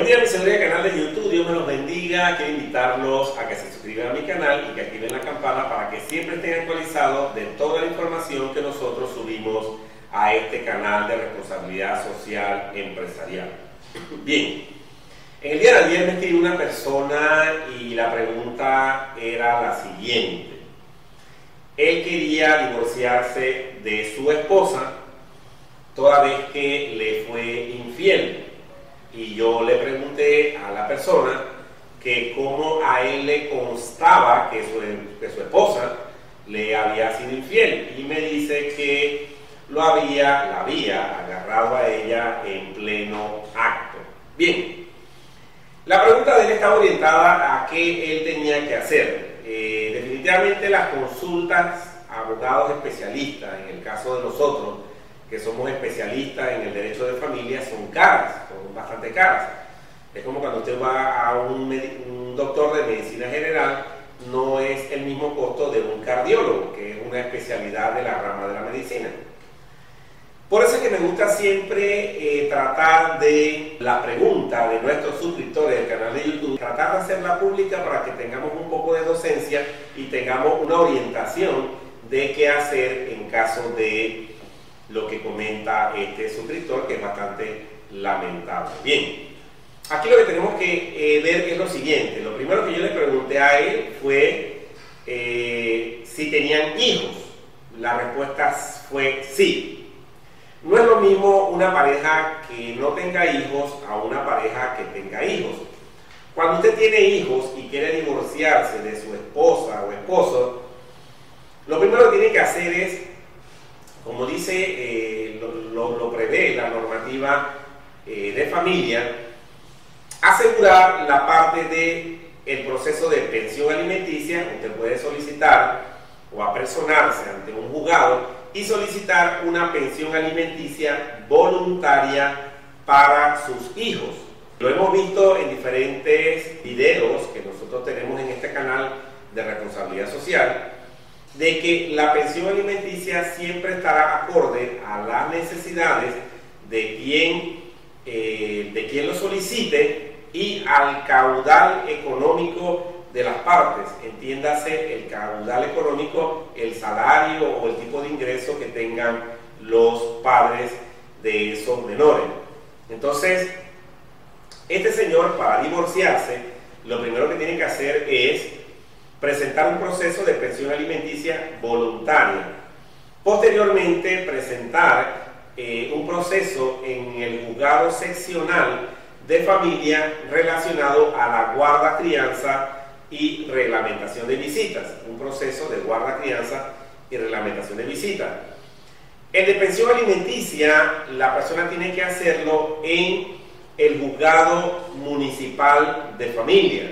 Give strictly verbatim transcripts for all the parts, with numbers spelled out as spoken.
día, mis seguidores del canal de YouTube, Dios me los bendiga. Quiero invitarlos a que se suscriban a mi canal y que activen la campana para que siempre estén actualizados de toda la información que nosotros subimos a este canal de responsabilidad social empresarial. Bien, en el día de ayer me escribió una persona y la pregunta era la siguiente. Él quería divorciarse de su esposa toda vez que le fue infiel. Y yo le pregunté a la persona que cómo a él le constaba que su, que su esposa le había sido infiel. Y me dice que lo había, la había agarrado a ella en pleno acto. Bien, la pregunta de él estaba orientada a qué él tenía que hacer. Eh, definitivamente las consultas a abogados especialistas, en el caso de nosotros, que somos especialistas en el derecho de familia, son caras, son bastante caras. Es como cuando usted va a un, un doctor de medicina general, no es el mismo costo de un cardiólogo, que es una especialidad de la rama de la medicina. Por eso es que me gusta siempre eh, tratar de la pregunta de nuestros suscriptores del canal de YouTube, tratar de hacerla pública para que tengamos un poco de docencia y tengamos una orientación de qué hacer en caso de lo que comenta este suscriptor, que es bastante lamentable. Bien, aquí lo que tenemos que eh, ver es lo siguiente. Lo primero que yo le pregunté a él fue eh, si tenían hijos. La respuesta fue sí. No es lo mismo una pareja que no tenga hijos a una pareja que tenga hijos. Cuando usted tiene hijos y quiere divorciarse de su esposa o esposo, lo primero que tiene que hacer es, como dice, eh, lo, lo, lo prevé la normativa eh, de familia, asegurar la parte del proceso de pensión alimenticia. Usted puede solicitar o apersonarse ante un juzgado y solicitar una pensión alimenticia voluntaria para sus hijos. Lo hemos visto en diferentes videos que nosotros tenemos en este canal de responsabilidad social, de que la pensión alimenticia siempre estará acorde a las necesidades de quien, eh, de quien lo solicite y al caudal económico de las partes. Entiéndase el caudal económico, el salario o el tipo de ingreso que tengan los padres de esos menores. Entonces, este señor, para divorciarse, lo primero que tiene que hacer es presentar un proceso de pensión alimenticia voluntaria. Posteriormente, presentar eh, un proceso en el juzgado seccional de familia relacionado a la guarda, crianza y reglamentación de visitas. Un proceso de guarda, crianza y reglamentación de visitas. El de pensión alimenticia, la persona tiene que hacerlo en el juzgado municipal de familia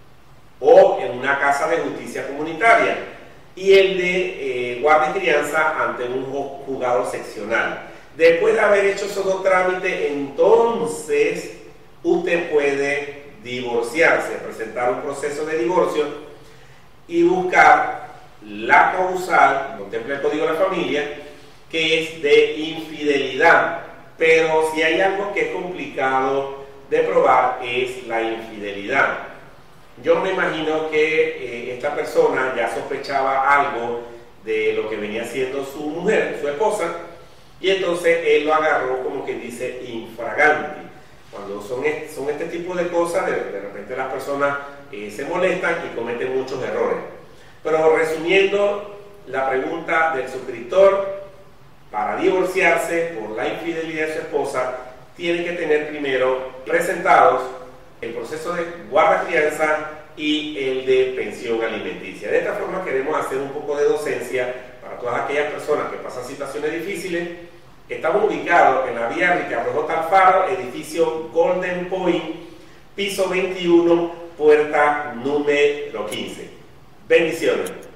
o en una casa de justicia comunitaria, y el de eh, guardia y crianza ante un juzgado seccional. Después de haber hecho esos dos trámites, entonces usted puede divorciarse, presentar un proceso de divorcio y buscar la causal, contempla el Código de la Familia, que es de infidelidad. Pero si hay algo que es complicado de probar, es la infidelidad. Yo me imagino que eh, esta persona ya sospechaba algo de lo que venía haciendo su mujer, su esposa, y entonces él lo agarró, como que dice, infraganti. Cuando son este, son este tipo de cosas, de, de repente las personas eh, se molestan y cometen muchos errores. Pero resumiendo la pregunta del suscriptor, para divorciarse por la infidelidad de su esposa, tiene que tener primero presentados el proceso de guarda, crianza y el de pensión alimenticia. De esta forma queremos hacer un poco de docencia para todas aquellas personas que pasan situaciones difíciles. Estamos ubicados en la vía Ricardo J. Alfaro, edificio Golden Point, piso veintiuno, puerta número quince. Bendiciones.